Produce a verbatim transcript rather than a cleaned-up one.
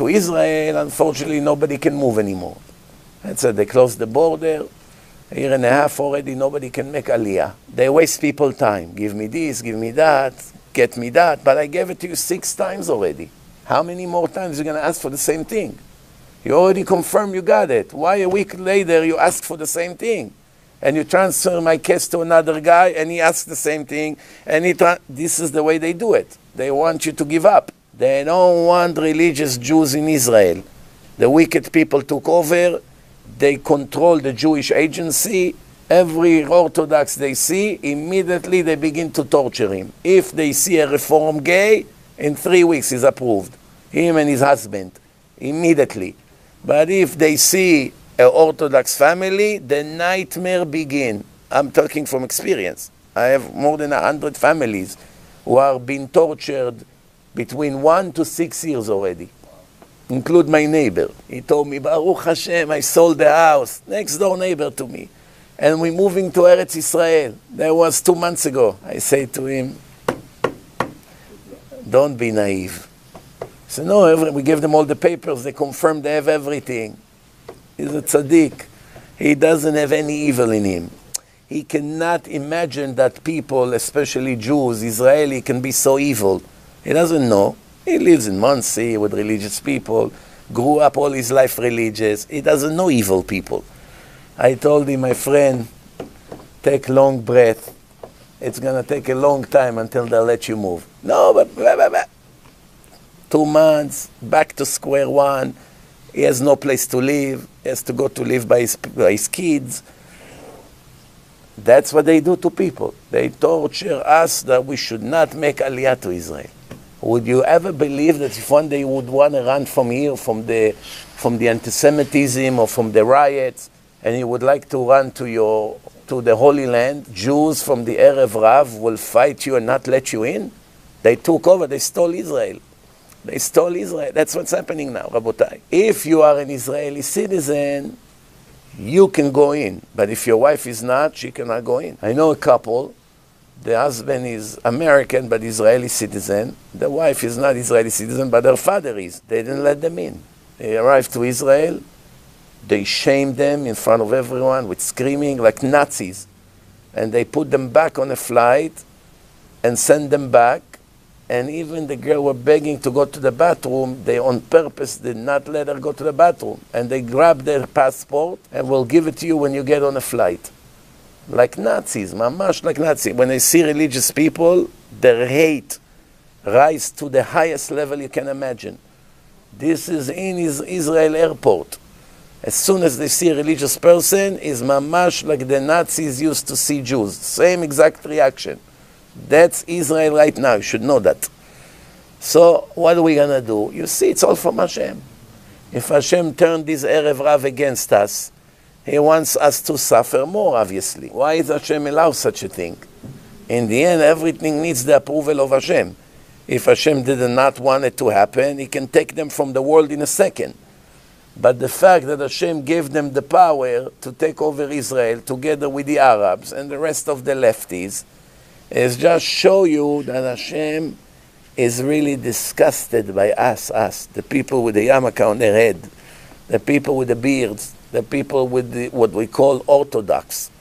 to Israel, unfortunately, nobody can move anymore. That's it. They closed the border. A year and a half already, nobody can make Aliyah. They waste people time. Give me this, give me that, get me that. But I gave it to you six times already. How many more times are you going to ask for the same thing? You already confirmed you got it. Why a week later you ask for the same thing? And you transfer my case to another guy and he asks the same thing. And he tra this is the way they do it. They want you to give up. They don't want religious Jews in Israel. The wicked people took over. They control the Jewish agency. Every Orthodox they see, immediately they begin to torture him. If they see a Reform gay, in three weeks he's approved. Him and his husband, immediately. But if they see an Orthodox family, the nightmare begin. I'm talking from experience. I have more than a hundred families who are being tortured between one to six years already. Include my neighbor. He told me, Baruch Hashem, I sold the house. Next door neighbor to me. And we're moving to Eretz Israel. That was two months ago. I say to him, don't be naive. He said, no, every, we gave them all the papers. They confirmed they have everything. He's a tzaddik. He doesn't have any evil in him. He cannot imagine that people, especially Jews, Israeli, can be so evil. He doesn't know. He lives in Monsey with religious people, grew up all his life religious. He doesn't know evil people. I told him, my friend, take long breath. It's going to take a long time until they'll let you move. No, but blah, blah, blah. Two months, back to square one. He has no place to live. He has to go to live by his, by his kids. That's what they do to people. They torture us that we should not make Aliyah to Israel. Would you ever believe that if one day you would want to run from here, from the, from the anti-Semitism or from the riots, and you would like to run to, your, to the Holy Land, Jews from the Erev Rav will fight you and not let you in? They took over, they stole Israel. They stole Israel. That's what's happening now, Rabotai. If you are an Israeli citizen, you can go in. But if your wife is not, she cannot go in. I know a couple. The husband is American but Israeli citizen. The wife is not Israeli citizen, but her father is. They didn't let them in. They arrived to Israel. They shamed them in front of everyone with screaming like Nazis. And they put them back on a flight and sent them back. And even the girl were begging to go to the bathroom. They on purpose did not let her go to the bathroom. And they grabbed their passport and will give it to you when you get on a flight. Like Nazis, mamash like Nazis. When they see religious people, their hate rise to the highest level you can imagine. This is in Israel airport. As soon as they see a religious person, is mamash like the Nazis used to see Jews. Same exact reaction. That's Israel right now. You should know that. So what are we going to do? You see, it's all from Hashem. If Hashem turned this Erev Rav against us, He wants us to suffer more, obviously. Why does Hashem allow such a thing? In the end, everything needs the approval of Hashem. If Hashem did not want it to happen, He can take them from the world in a second. But the fact that Hashem gave them the power to take over Israel together with the Arabs and the rest of the lefties is just show you that Hashem is really disgusted by us, us, the people with the yarmulke on their head, the people with the beards, the people with the, what we call Orthodox.